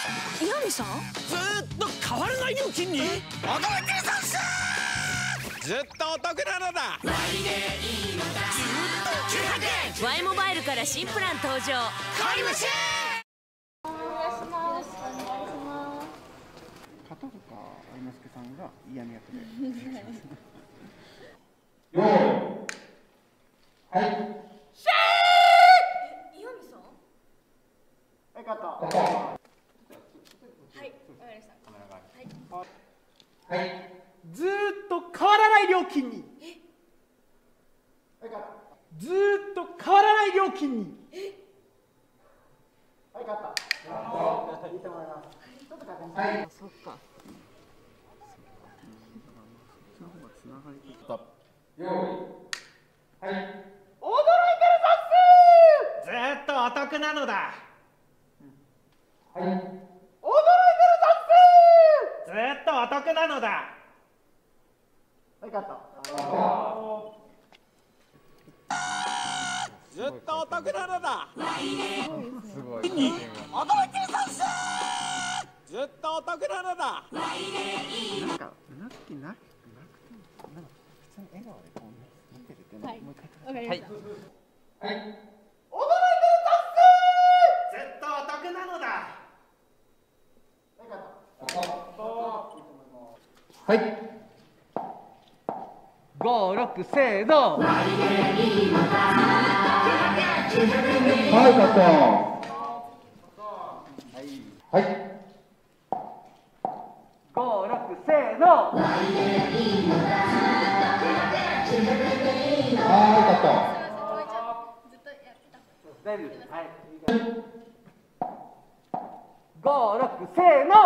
岩見さん、 ずーっと変わらない料金に驚いてるざんす。ずっとお得なのだ。割でいいのだ。ずーっと900円。 Y モバイルから新プラン登場。 買いましょう。 お願いします。お願いします。 片岡愛之助さんが嫌味役で。 よーい。はい。 岩見さん。 はい、カット。 はい、わかりました。 はい。 ずーっと変わらない料金に。 はい、カット。 ずーっと変わらない料金に。 はい、カット。いいと思います。ちょっと確認して。 はい。 そっか。 その方がつながりと。 よーい。はい。 驚いてるざんす。ずーっとお得なのだ。 はい。 驚いてるざんす。ずーっとお得なのだ。 はい、カット。 ずっとお得なのだ。 すごい。 驚いてるざんす。ずっとお得なのだ。 なんか、なくても、なんか普通に笑顔でこう見てるっていうのをもう一回。 わかりました。 はい。 ずっとお得なのだ。 はい。 5、6、せーの。 はい、カット。はい。 5、6、せーの。 はい、カット。 ずっとやってた。 大丈夫です。はい。5、6、せーの。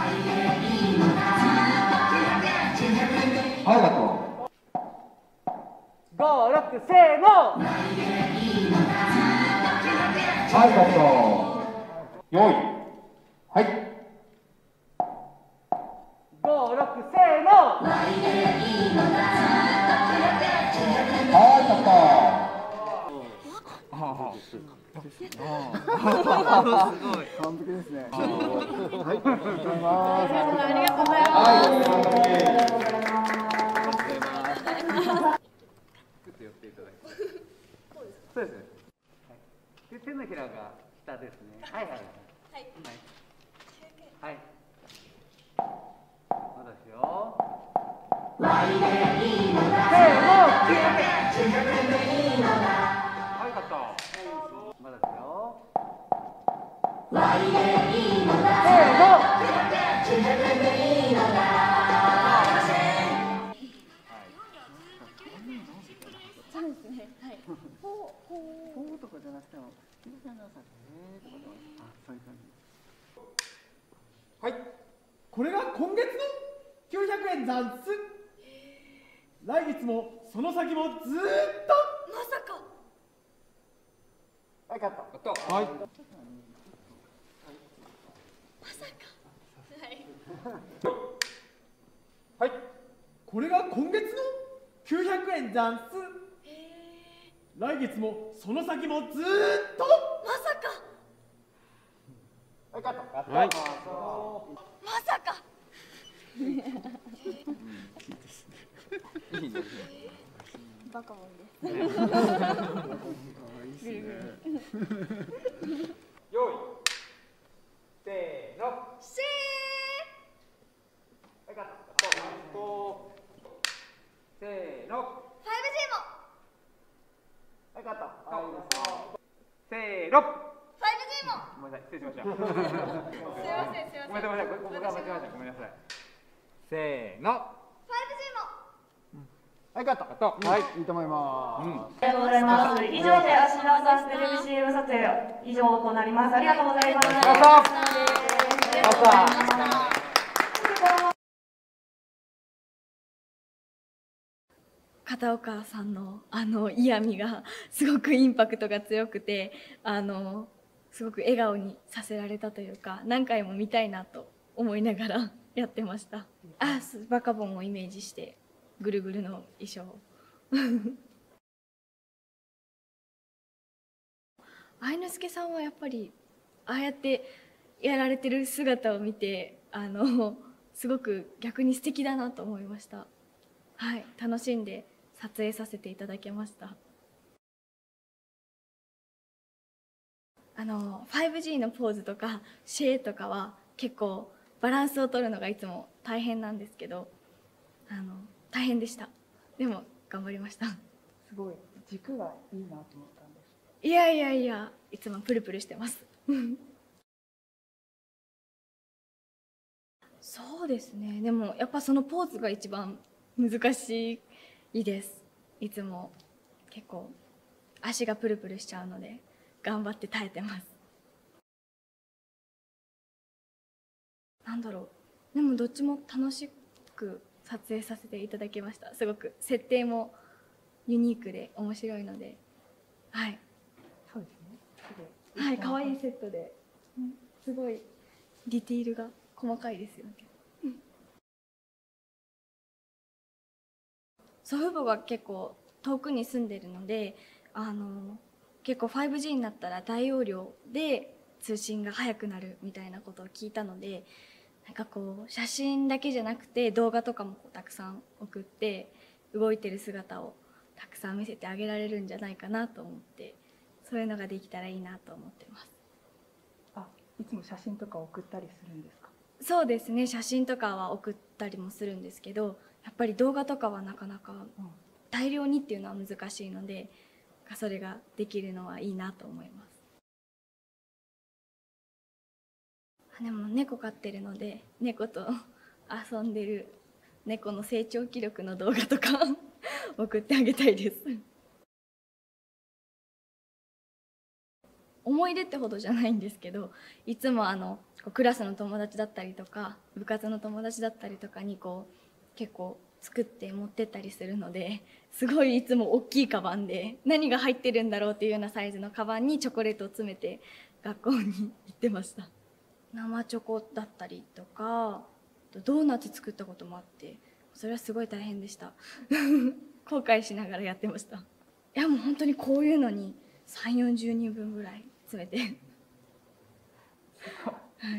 はい、カット。 5、6、せーの。 はい、カット。よーい。はい。 5、6、せーの。 はい、カット。 完璧ですね。はい、いただきます。 ありがとうございます。 はい、お疲れ様です。 そうです。で、手のひらが下ですね。はいはい。はい。はい。まだですよ。せーの。はい、カット。まだですよ。せーの。 そうですね。はい。 ほうとかじゃなくても、気になさい。とかでも、あ、そういう感じ。 はい。これが今月の900円ざんす。来月もその先もずーっと。 まさか。 はい、カット。 はい。 まさか。はい。 はい。これが今月の900円ざんす。来月もその先もずーっと。 まさか。 はい、カット。 はい。 まさか。バカもんです。 よい。せーの。 しはい、カット。せーの。 ー。5G も。 はい、カット。 せーの。 5G も。 ごめんなさい、失礼しました。 すいません、すいません。 ごめんなさい、僕が間違えました。ごめんなさい。せーの。 5G も。 はい、カット。はい、いいと思います。 ありがとうございます。以上で芦田さんテレビ CM 撮影以上となります。ありがとうございます。 片岡さんの嫌味がすごくインパクトが強くてすごく笑顔にさせられたというか、何回も見たいなと思いながらやってました。バカボンをイメージしてぐるぐるの衣装愛之助さんはやっぱりああやってやられてる姿を見てすごく逆に素敵だなと思いました。はい、楽しんで撮影させていただきました。5G のポーズとかシェーとかは結構バランスを取るのがいつも大変なんですけど、大変でした。でも頑張りました。 すごい軸がいいなと思ったんです。 いやいやいや、いつもプルプルしてます。そうですね。でもやっぱそのポーズが一番難しいです。いつも結構足がプルプルしちゃうので頑張って耐えてます。なんだろう。でもどっちも楽しく撮影させていただきました。すごく設定もユニークで面白いので、はい。 そうですね。 はい、可愛いセットで、すごいディティールが細かいですよね。祖父母が結構遠くに住んでるので、結構 5G になったら大容量で通信が速くなるみたいなことを聞いたので、なんかこう写真だけじゃなくて動画とかもたくさん送って動いてる姿をたくさん見せてあげられるんじゃないかなと思って、そういうのができたらいいなと思ってます。 いつも写真とか送ったりするんですか？ そうですね、写真とかは送ったりもするんですけど、やっぱり動画とかはなかなか大量にっていうのは難しいので、それができるのはいいなと思います。でも猫飼ってるので、猫と遊んでる猫の成長記録の動画とか送ってあげたいです。思い出ってほどじゃないんですけど、いつもクラスの友達だったりとか部活の友達だったりとかに結構作って持ってったりするので、すごいいつも大きいカバンで何が入ってるんだろうっていうようなサイズのカバンにチョコレートを詰めて学校に行ってました。生チョコだったりとかドーナツ作ったこともあって、それはすごい大変でした。後悔しながらやってました。いやもう本当にこういうのに30、40人分ぐらい詰めてはい、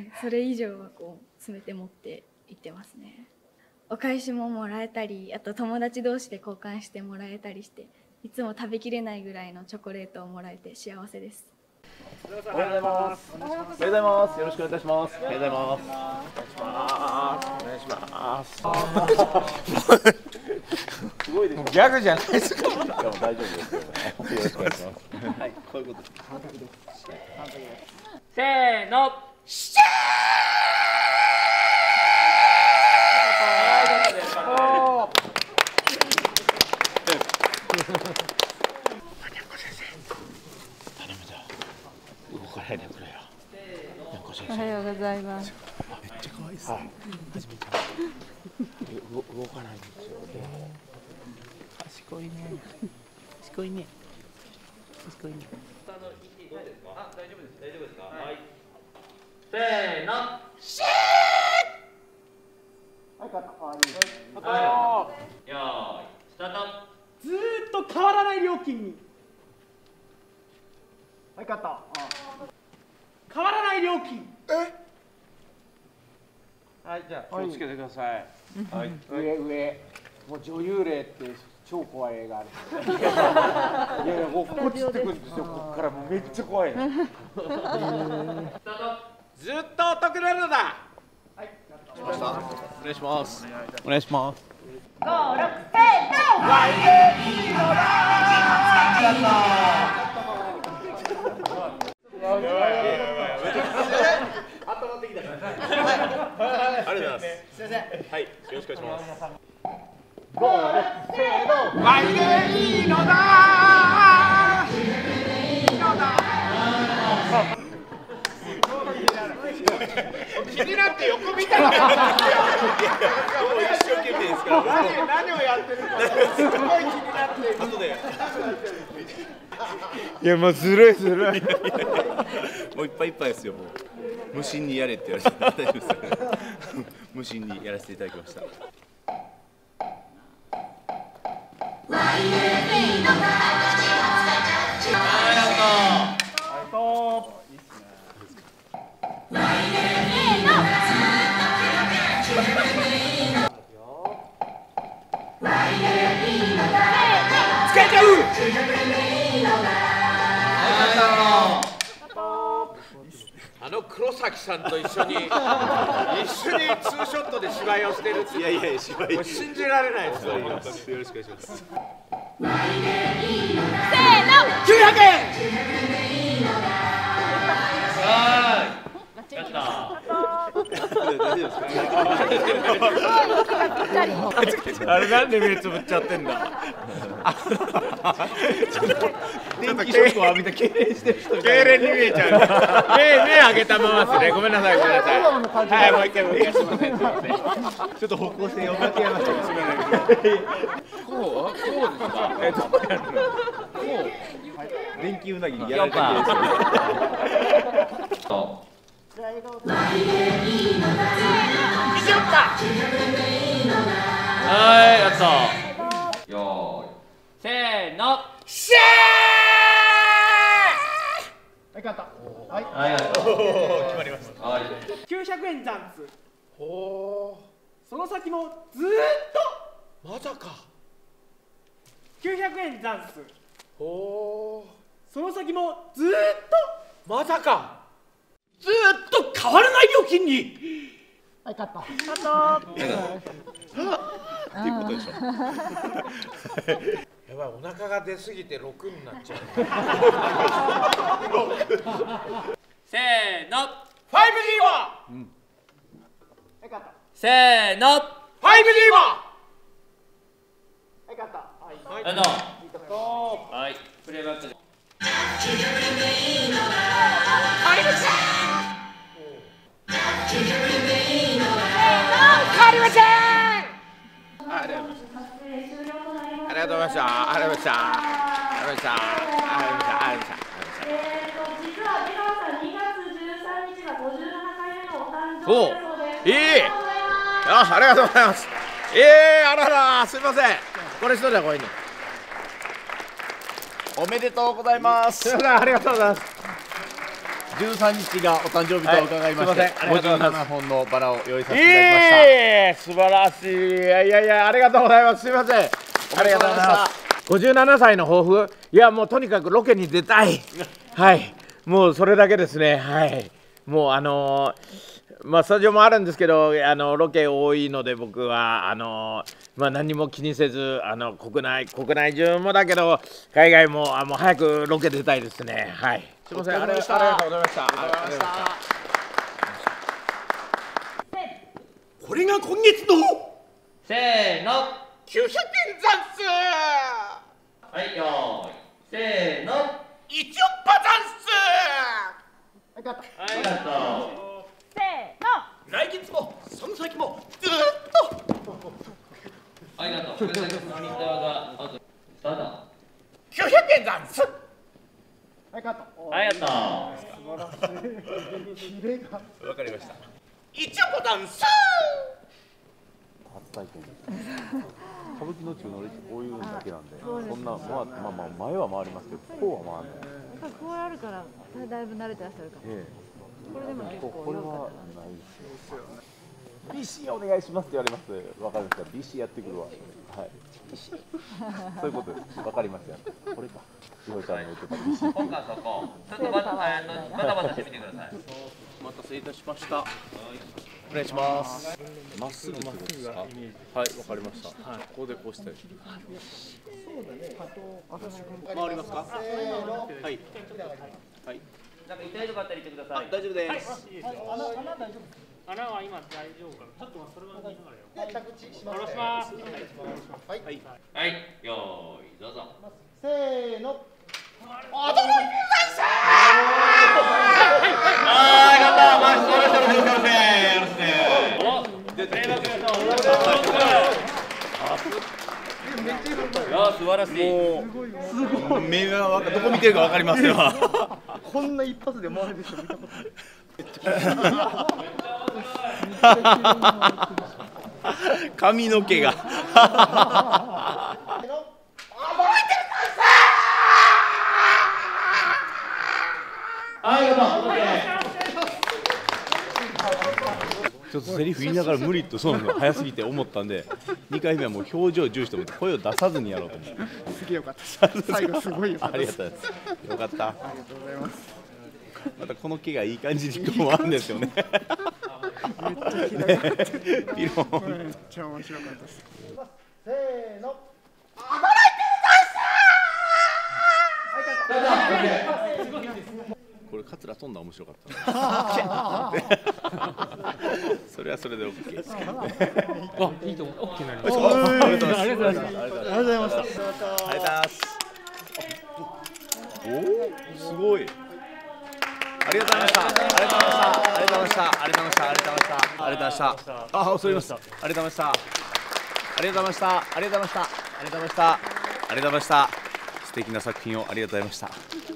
それ以上は詰めて持って行ってますね。お返しももらえたり、あと友達同士で交換してもらえたりして、いつも食べきれないぐらいのチョコレートをもらえて幸せです。 おはようございます。おはようございます。よろしくお願いいたします。おはようございます。お願いします。お願いします。すごいです。ギャグじゃないですか。いやもう大丈夫ですよ。よろしくお願いします。はい、こういうこと。完璧です。完璧です。せーの。シャおはようございます。 めっちゃ可愛いですね。初めて。動かないんですよね。賢いね。賢いね。賢いね。あ、大丈夫です。大丈夫ですか。はい。せーの。シェー。はい、可愛い。よーい、スタート。 ずーっと変わらない料金に。はい、カット。変わらない料金。 はい、じゃあ気をつけてください。はい。 上。もう女優霊って超怖い映画ある。いやいや、もうこっちってくるんですよ。ここからもうめっちゃ怖い。 ずっとお得なのだ。はい。お願いします。お願いします。 5、6、せーの。ワイでいいのだ。 ありがとうございます。すみません。はい、よろしくお願いします。 5、6、せーの。 ワイでいいのだ。いいのだ。気になって横見たんだよ。 一生懸命ですから。 何をやってるかすごい気になって。 後で。 いやもうずるい。 もういっぱいいっぱいですよ。もう無心にやれって言われて大丈夫です。無心にやらせていただきました。 はい。 あの黒崎さんと一緒にツーショットで芝居をしてるって。いやいや、芝居信じられないですよ。よろしくお願いします。せーの、900円。やった。あれなんで目つぶっちゃってんだ。電気ショックを浴びて痙攣してる人。痙攣に見えちゃう。目上げたままですね。ごめんなさい、ごめんなさい。はい、もう一回すみません。ちょっと方向性を間違えました。すみません。こうですか。どうやるの？こう。電気うなぎにやられた気です。はい、やった。よーい。せーの。シェー。 はい、勝った。はい。 はい、決まりました。はい。 900円残数。ほー。その先もずーっと。 まさか。 900円残数。 ほー。 その先もずーっと。まさか。ずーっと変わらない料金に。 はい、勝った。 勝った。っていうことでしょ。やばい、お腹が出すぎて6になっちゃう。せーの、5G は。 はい、勝った。 せーの、5G は。 はい、勝った。はい、 はい、プレイバックで。ありがとうございました。ありがとうございました。ありがとうございました。ありがとうございました。 実は出川さん2月13日が57回目のお誕生日だそうです。 ありがとうございます。あらら、すみません。これ一人はこれに。 おめでとうございます。 すみません、ありがとうございます。 13日がお誕生日と伺いまして、57本のバラを用意させていただきました。 素晴らしい。いや、ありがとうございます。すみません。ありがとうございます。57歳の抱負、いやもうとにかくロケに出たい。はい、もうそれだけですね。はい、もうスタジオもあるんですけど、ロケ多いので僕は何も気にせず国内中もだけど海外ももう早くロケ出たいですね。はい。すみません。ありがとうございました。これが今月のせーの900円残数。はい、よーい。せーの1億パ残数。 はい、勝った。 ありがとう。 せーの。 来月もその先もずっと。ありがとう。900円残数。 はい、勝った。 ありがとう。 素晴らしい。キレが。 わかりました。1億残数。 初体験です。歌舞伎の中の歴史こういうのだけなんで、そんな前は回りますけど、こうは回らない。 こうあるからだいぶ慣れてらっしゃるから。これでも結構これはないですよ。BC お願いしますって言われます。わかるんですか。BC やってくるわ。はい。そういうことです。わかりました。これか。ひろちゃんの言ってた BC。 今回そこ。ちょっとバタバタしてみてください。お待たせいたしました。お願いします。まっすぐですか。はい、わかりました。はい、ここでこうしたい。回りますか。はい。はい。なんか痛いとかあったら言ってください。大丈夫です。 穴は今大丈夫かな。ちょっとそれは見ながらよ。着地します。下ろします。 はい。はい。よーい、どうぞ。 せーの。 驚きますあー、頑張った。素晴らしい。目がどこ見てるかわかりますよ。 こんな一発で回る人見たことない。 髪の毛が。 ちょっとセリフ言いながら無理とそうなの早すぎて思ったんで 2回目はもう表情重視と思って声を出さずにやろうと思って。 すげえよかったです。最後すごいよかったです。 ありがとうございます。よかった。 ありがとうございます。 またこの毛がいい感じにこうあるんですよね。 めっちゃ気がかってピロン。 めっちゃ面白かったです。せーの。 これカツラ飛んだ面白かった。それはそれで OK ですけどね。 あ、いいと思う。OK になりました。 ありがとうございます。 ありがとうございます。 ありがとうございました。ありがとうございます。おお、すごい。ありがとうございました。ありがとうございました。ありがとうございました。ありがとうございました。ありがとうございました。ありがとうございました。ありがとうございました。ありがとうございました。素敵な作品をありがとうございました。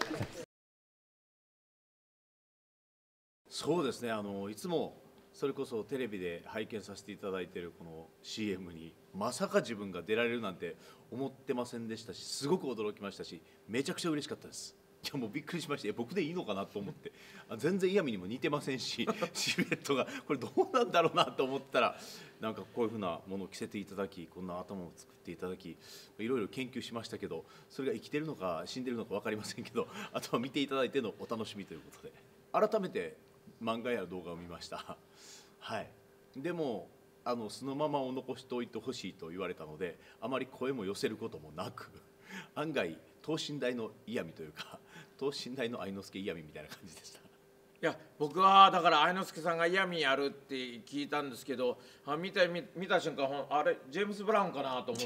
そうですね。いつもそれこそテレビで拝見させていただいているこの CM にまさか自分が出られるなんて思ってませんでしたし、すごく驚きましたし、めちゃくちゃ嬉しかったです。いやもうびっくりしました。僕でいいのかなと思って、全然イヤミにも似てませんし、シルエットがこれどうなんだろうなと思ったら、なんかこういうふうなものを着せていただき、こんな頭を作っていただき、いろいろ研究しましたけど、それが生きてるのか死んでるのか分かりませんけど、あとは見ていただいてのお楽しみということで、改めて漫画や動画を見ました。はい、でも素のままを残しておいてほしいと言われたので、あまり声も寄せることもなく、案外等身大の嫌味というか、等身大の愛之助嫌味みたいな感じでした。いや僕はだから愛之助さんが嫌味やるって聞いたんですけど、見た瞬間あれジェームス・ブラウンかなと思って、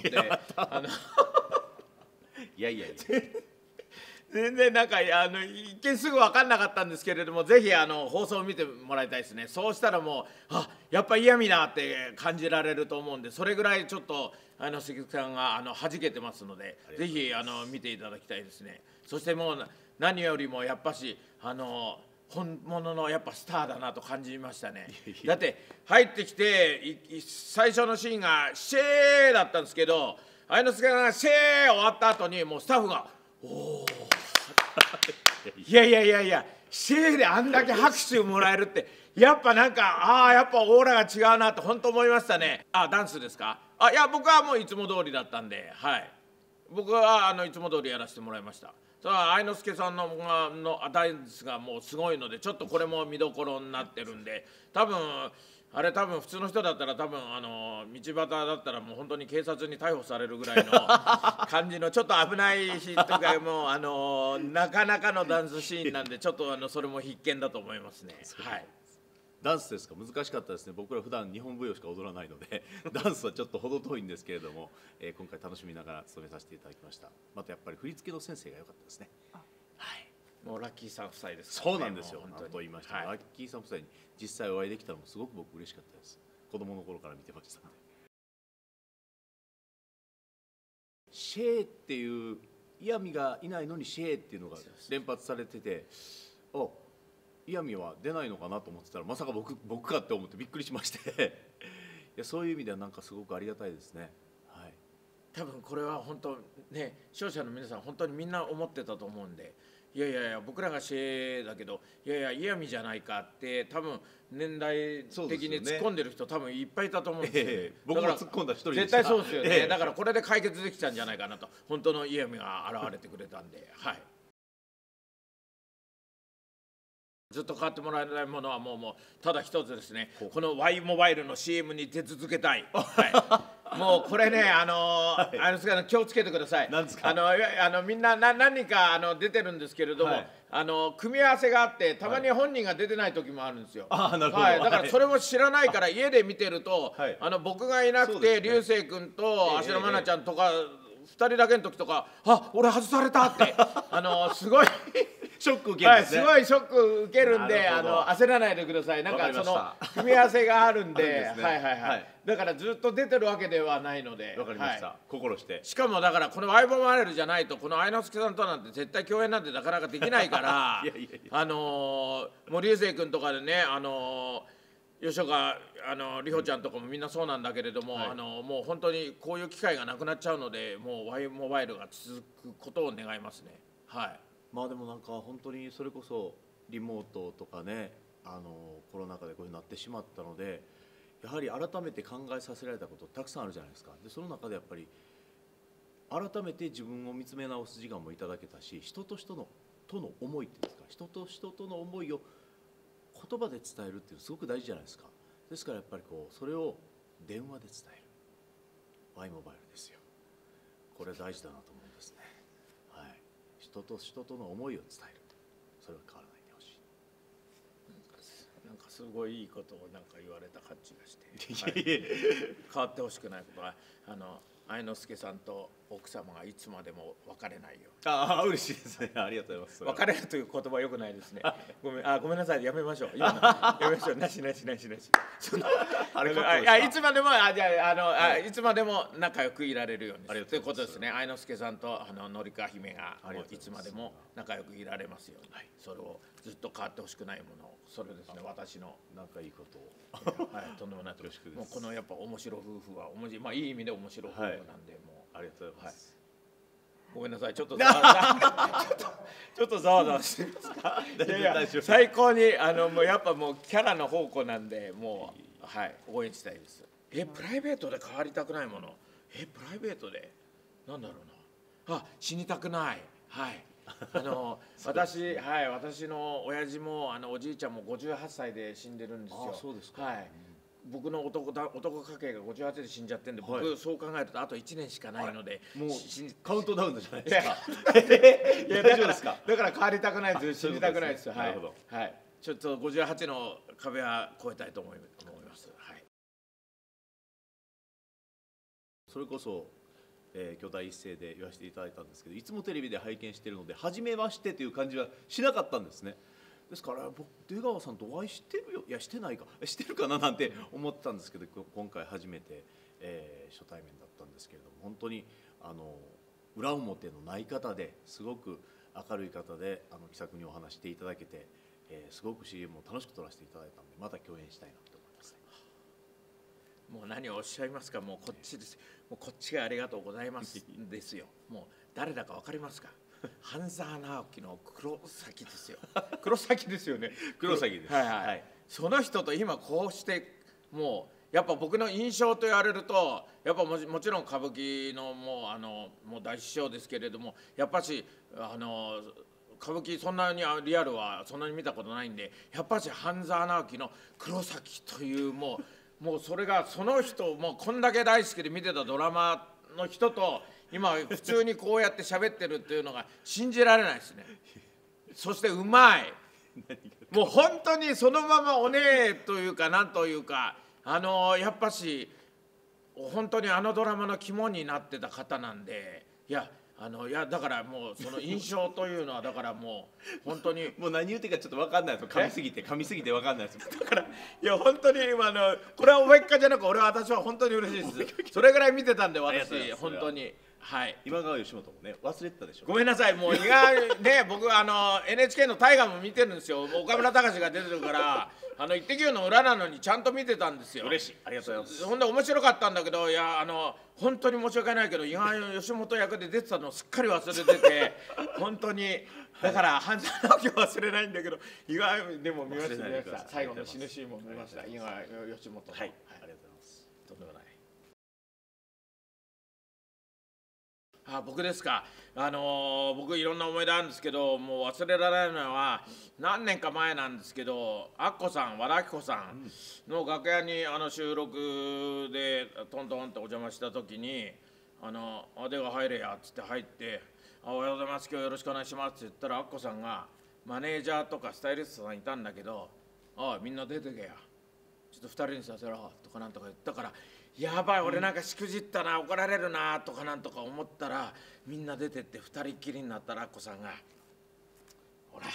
いやいやいや全然なんか一見すぐ分かんなかったんですけれども、ぜひ放送を見てもらいたいですね。そうしたらもうやっぱ嫌味だって感じられると思うんで、それぐらいちょっと愛之助さんが弾けてますので、ぜひ見ていただきたいですね。そしてもう何よりもやっぱし本物のやっぱスターだなと感じましたね。だって入ってきて最初のシーンがシェーだったんですけど、愛之助さんがシェー終わった後にもうスタッフがおおいやシェーであんだけ拍手もらえるってやっぱなんかやっぱオーラが違うなって本当思いましたね。ダンスですか？いや僕はもういつも通りだったんで、はい、僕はいつも通りやらせてもらいました。ただ愛之助さんのダンスがもうすごいので、ちょっとこれも見どころになってるんで、多分普通の人だったら道端だったらもう本当に警察に逮捕されるぐらいの感じのちょっと危ない日とかもなかなかのダンスシーンなんで、ちょっとそれも必見だと思いますね。はい。 ダンスですか？難しかったですね。僕ら普段日本舞踊しか踊らないのでダンスはちょっと程遠いんですけれども、今回楽しみながら務めさせていただきました。またやっぱり振り付けの先生が良かったですね。はい。 もうラッキーさん夫妻ですからね。 そうなんですよ。本当に言いました、ラッキーさん夫妻に実際お会いできたのもすごく僕嬉しかったです。子供の頃から見てましたので。シェーっていう嫌味がいないのにシェーっていうのが連発されてて、嫌味は出ないのかなと思ってたら、まさか僕かって思ってびっくりしましていやそういう意味ではなんかすごくありがたいですね。はい、 多分これは本当ね、視聴者の皆さん本当にみんな思ってたと思うんで、いや僕らがシェーだけど嫌味じゃないかって多分年代的に突っ込んでる人多分いっぱいいたと思うんですよね。 僕も突っ込んだ一人でした。 絶対そうですよね。だからこれで解決できたんじゃないかなと、本当の嫌味が現れてくれたんで、はい。ずっと買ってもらえないものはもうただ一つですね。この Y モバイルの CM に出続けたい。はい、もうこれね気をつけてください。 何ですか？ みんな何人か出てるんですけれども、組み合わせがあってたまに本人が出てない時もあるんですよ。 なるほど。 はい、だからそれも知らないから家で見てると、僕がいなくて流星君と芦田愛菜ちゃんとか2人だけの時とか俺外されたってすごいショック受けるんですね。 すごいショック受けるんで焦らないでください。なんかその組み合わせがあるんで、だからずっと出てるわけではないので。 わかりました。心して。 しかもだからこのワイボマレルじゃないとこの愛之助さんとなんて絶対共演なんてなかなかできないからもう流星君とかでね吉岡里帆ちゃんとかもみんなそうなんだけれども、もう本当にこういう機会がなくなっちゃうので、もう Y モバイルが続くことを願いますね。はい。 まあでもなんか本当にそれこそリモートとかねコロナ禍でこういうになってしまったので、 やはり改めて考えさせられたことたくさんあるじゃないですか。でその中でやっぱり改めて自分を見つめ直す時間もいただけたし、人と人の思いっていうんですか、人と人との思いを言葉で伝えるっていうのすごく大事じゃないですか。ですからやっぱりそれを電話で伝える Y モバイルですよ。これ大事だなと思うんですね。はい、人と人との思いを伝える、それは変わらないでほしい。 なんかすごいいいことをなんか言われた感じがして、変わってほしくないことは愛之助さんと奥様がいつまでも別れないよ。 ああ、嬉しいですね。ありがとうございます。 別れるという言葉は良くないですね。ごめんなさい、やめましょう。やめましょう。なし。いつまでもいつまでも仲良くいられるようにということですね。愛之助さんと紀香姫がいつまでも仲良くいられますように。それをずっと変わってほしくないもの、それですね。私の仲いいことを、 はい、とんでもないと。もうこのやっぱ面白夫婦はまあいい意味で面白夫婦なんで、もうありがとうございます。 ごめんなさい、ちょっとざわざわしてますか。いや最高にもうやっぱもうキャラの宝庫なんで、もうはい応援したいです。プライベートで変わりたくないもの、プライベートでなんだろうな。死にたくない。はい。私の親父もおじいちゃんも58歳で死んでるんですよ。 そうですか。 はい。僕の男家系が58で死んじゃってんで、僕そう考えるとあと1年しかないので、 もうカウントダウンじゃないですか。 大丈夫ですか。だから変わりたくないです。死にたくないです。はい。ちょっと58の壁は越えたいと思います。はい。 それこそ巨大一斉で言わせていただいたんですけど、いつもテレビで拝見しているので初めましてという感じはしなかったんですね。ですから僕出川さんとお会いしてるよ、いやしてないか、してるかななんて思ってたんですけど、今回初めて、初対面だったんですけれども、本当に裏表のない方ですごく明るい方で気さくにお話していただけて、すごく CM を楽しく撮らせていただいたので、また共演したいなと思います。 もう何をおっしゃいますか。もうこっちです。もうこっちがありがとうございますですよ。もう誰だか分かりますか。半沢直樹の黒崎ですよ。黒崎ですよね。 黒崎です。 はい。その人と今こうしてもうやっぱ僕の印象と言われると、やっぱもちろん歌舞伎のもう大師匠ですけれども、やっぱし歌舞伎そんなにリアルはそんなに見たことないんで、やっぱし半沢直樹の黒崎というもうそれがその人もうこんだけ大好きで見てたドラマの人と今普通にこうやって喋ってるっていうのが信じられないですね。そしてうまい。もう本当にそのままお姉というかなんというかやっぱし本当にドラマの肝になってた方なんで、いやだからもうその印象というのはだからもう本当にもう何言ってかちょっと分かんないです。噛みすぎて分かんないです。 だからいや本当にこれはおべっかじゃなく私は本当に嬉しいです。それぐらい見てたんで私本当に。はい、 今川義元もね忘れてたでしょ。 ごめんなさい、もう意外ね僕NHK の大河も見てるんですよ。岡村隆史が出てるからイッテ Q の裏なのにちゃんと見てたんですよ。 嬉しい、ありがとうございます。 ほんで面白かったんだけど、いや本当に申し訳ないけど意外に吉本役で出てたのをすっかり忘れてて本当にだから半沢直樹は忘れないんだけど、意外でも見ましたね。最後の死ぬシーンも見ました。意外吉本。 はい、ありがとうございます。 とんでもない。僕ですか。僕いろんな思い出あるんですけど、もう忘れられないのは何年か前なんですけど、アッコさん、和田アキ子さんの楽屋に収録でトントンってお邪魔した時に「出が入れや」っつって入って「おはようございます、今日よろしくお願いします」って言ったら、アッコさんがマネージャーとかスタイリストさんいたんだけど「みんな出てけや、ちょっと2人にさせろ」とかなんとか言ったから、やばい俺なんかしくじったな、怒られるなとかなんとか思ったら、みんな出てって2人っきりになったらアッコさんが「ほら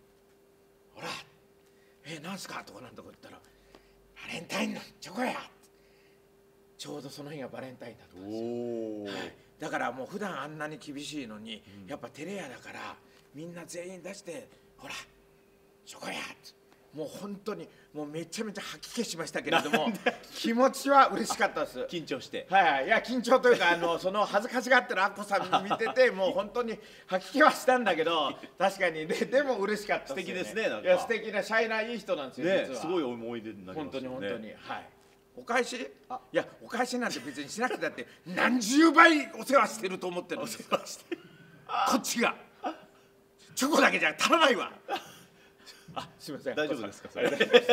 なんすか?」とかなんとか言ったら「バレンタインのチョコや!」ちょうどその日がバレンタインだったんですよ。はい、だからもう普段あんなに厳しいのに、やっぱテレ屋だからみんな全員出して「ほらチョコや!」ってもう本当にもうめちゃめちゃ吐き気しましたけれども気持ちは嬉しかったです。 緊張して。 はい、いや緊張というかその恥ずかしがってるアッコさん見ててもう本当に吐き気はしたんだけど、確かにでも嬉しかったですよね。 素敵ですね。なんかいや素敵なシャイないい人なんですよ、 ね。すごい思い出になりますね。 本当にはい。 お返し？いやお返しなんて別にしなくてだって何十倍お世話してると思ってるんですか。こっちがチョコだけじゃ足らないわ。あ、すみません。 大丈夫ですかそれ。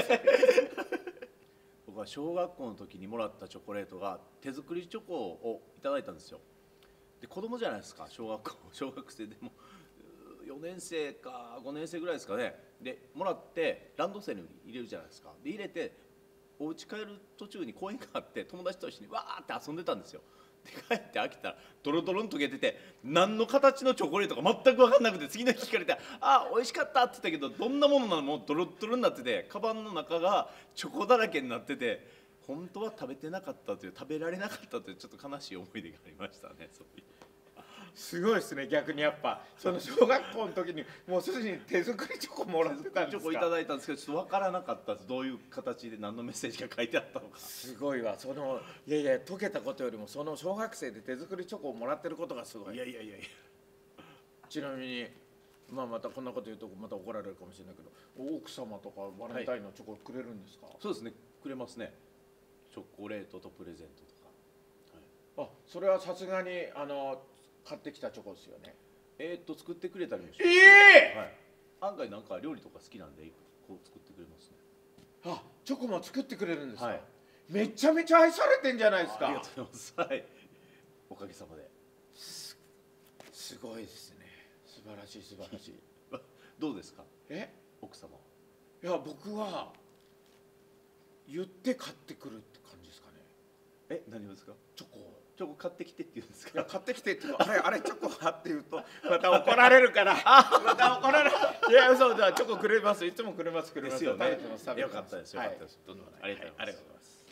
僕は小学校の時にもらったチョコレートが手作りチョコをいただいたんですよ。で子供じゃないですか、小学生でも4年生か5年生ぐらいですかね。でもらってランドセルに入れるじゃないですか。で入れてお家帰る途中に公園があって友達と一緒にわーって遊んでたんですよ。で帰って飽きたらドロドロに溶けてて何の形のチョコレートか全く分かんなくて、次の日聞かれて「あ美味しかった」って言ったけどどんなものなのもうドロドロになってて、カバンの中がチョコだらけになってて、本当は食べてなかったという、食べられなかったというちょっと悲しい思い出がありましたね。そういうすごいですね。逆にやっぱその小学校の時にもうすでに手作りチョコもらってたんですか。 チョコいただいたんですけどちょっと分からなかったです。どういう形で何のメッセージが書いてあったのか。 すごいわ。そのいやいや溶けたことよりもその小学生で手作りチョコをもらってることがすごい。 いやいやいやいや。 ちなみにまたこんなこと言うとまた怒られるかもしれないけど、奥様とかバレンタインのチョコくれるんですか。 そうですね、くれますね。チョコレートとプレゼントとか。 あ、それはさすがに買ってきたチョコですよね。 作ってくれたりもします。はい。案外なんか料理とか好きなんでこう作ってくれますね。 あ、チョコも作ってくれるんですか。 はい。 めちゃめちゃ愛されてんじゃないですか。 ありがとうございます。はい。おかげさまで。 すごいですね。素晴らしい素晴らしい。 どうですか。奥様。 いや僕は言って買ってくるって感じですかね。 何をですか。 チョコを。 チョコ買ってきてって言うんですか。 いや買ってきてってあれチョコはって言うとまた怒られるから。また怒られる。いや嘘だ、チョコくれます。いつもくれます。 ですよね。 よかったです。 よかったです。どんどんありがとうございます。